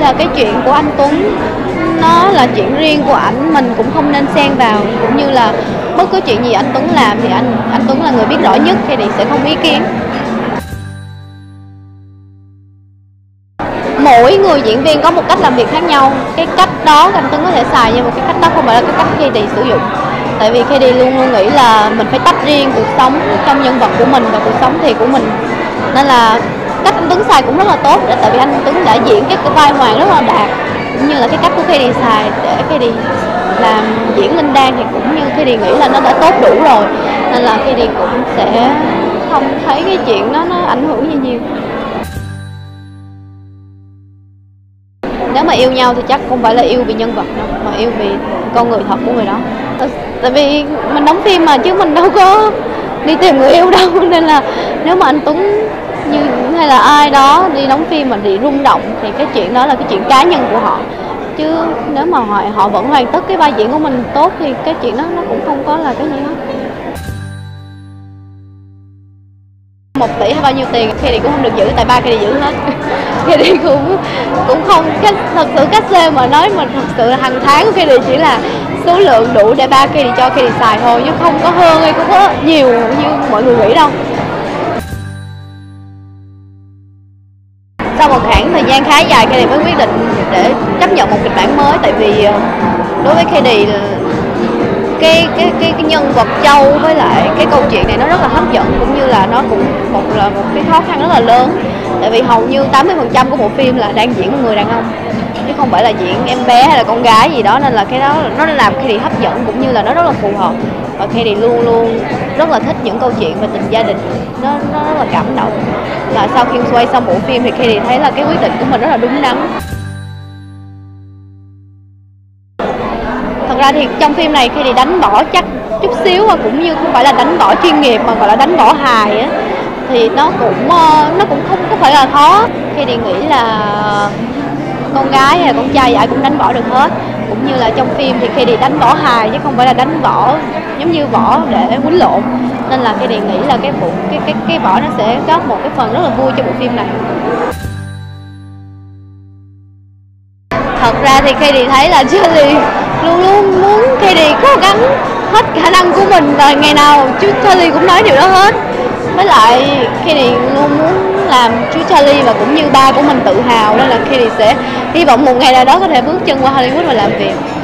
là cái chuyện của anh Tuấn nó là chuyện riêng của ảnh, mình cũng không nên xen vào, cũng như là bất cứ chuyện gì anh Tuấn làm thì anh Tuấn là người biết rõ nhất, thì sẽ không ý kiến. Mỗi người diễn viên có một cách làm việc khác nhau, cái cách đó anh Tuấn có thể xài, nhưng mà cái cách đó không phải là cái cách Khady sử dụng. Tại vì Khady luôn luôn nghĩ là mình phải tách riêng cuộc sống trong nhân vật của mình và cuộc sống thì của mình, nên là cách anh Tuấn xài cũng rất là tốt. Tại vì anh Tuấn đã diễn cái vai Hoàng rất là đạt, cũng như là cái cách của Khady xài để Khady làm diễn Linh Đan thì cũng như Khady nghĩ là nó đã tốt đủ rồi, nên là Khady cũng sẽ không thấy cái chuyện đó nó ảnh hưởng gì nhiều. Nếu mà yêu nhau thì chắc không phải là yêu vì nhân vật đâu, mà yêu vì con người thật của người đó. Tại vì mình đóng phim mà, chứ mình đâu có đi tìm người yêu đâu, nên là nếu mà anh Tuấn như hay là ai đó đi đóng phim mà bị rung động thì cái chuyện đó là cái chuyện cá nhân của họ, chứ nếu mà họ vẫn hoàn tất cái vai diễn của mình tốt thì cái chuyện đó nó cũng không có là cái gì hết. 1 tỷ hay bao nhiêu tiền Khady cũng không được giữ, tại ba Khady giữ hết. Khady cũng không, thật sự cách xê mà nói, mà thật sự là hàng tháng của Khady chỉ là số lượng đủ để ba Khady cho Khady xài thôi, chứ không có hơn hay không có nhiều như mọi người nghĩ đâu. Sau một khoảng thời gian khá dài, Khady mới quyết định để chấp nhận một kịch bản mới. Tại vì đối với Khady cái nhân vật Châu với lại cái câu chuyện này nó rất là hấp dẫn, cũng như là nó cũng là một cái khó khăn rất là lớn. Tại vì hầu như 80% của bộ phim là đang diễn một người đàn ông, chứ không phải là diễn em bé hay là con gái gì đó, nên là cái đó nó làm Khady hấp dẫn, cũng như là nó rất là phù hợp. Và Khady luôn luôn rất là thích những câu chuyện về tình gia đình, nó rất là cảm động. Và sau khi quay xong bộ phim thì Khady thấy là cái quyết định của mình rất là đúng đắn. Thật ra thì trong phim này Khady đánh võ chắc chút xíu, và cũng như không phải là đánh võ chuyên nghiệp mà gọi là đánh võ hài á, thì nó cũng không có phải là khó. Khady nghĩ là con gái hay là con trai ai cũng đánh võ được hết, cũng như là trong phim thì Khady đánh võ hài chứ không phải là đánh võ giống như võ để quýnh lộn, nên là Khady nghĩ là cái võ nó sẽ góp một cái phần rất là vui cho bộ phim này. Thật ra thì Khady thấy là Charlie luôn luôn muốn Khady cố gắng hết khả năng của mình, và ngày nào chú Charlie cũng nói điều đó hết. Với lại Khady luôn muốn làm chú Charlie và cũng như ba của mình tự hào, nên là Khady sẽ hy vọng một ngày nào đó có thể bước chân qua Hollywood và làm việc.